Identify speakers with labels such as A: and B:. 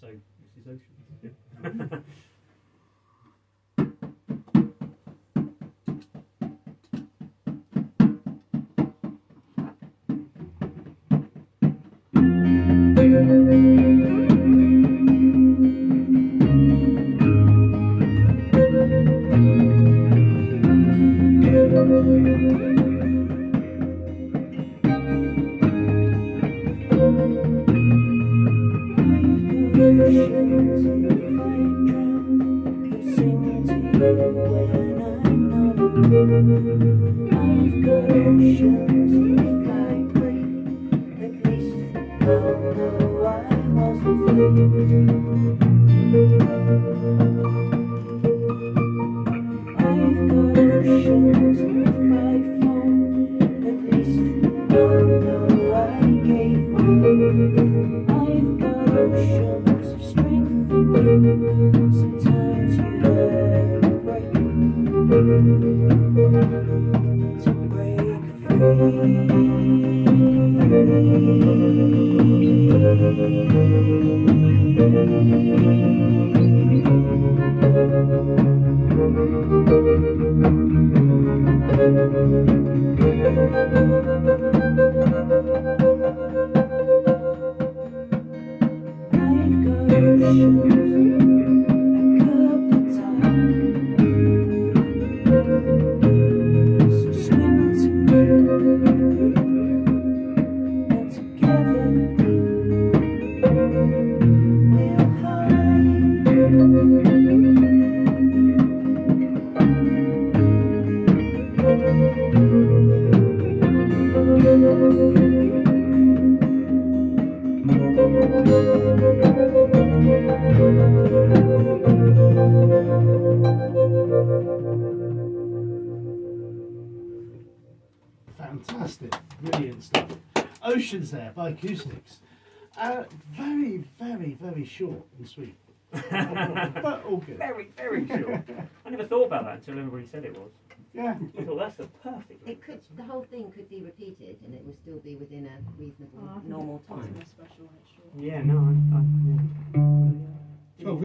A: So this is ocean.
B: Fantastic, brilliant stuff. Oceans there by Coosticks. Very, very, very short and sweet. But all good.
A: Very, very short. I never thought about that until everybody said it was.
B: Yeah.
A: I thought that's the perfect.
C: It could, the whole thing could be repeated, and it would still be within a reasonable, normal time.
D: Special,
A: Yeah, no, yeah.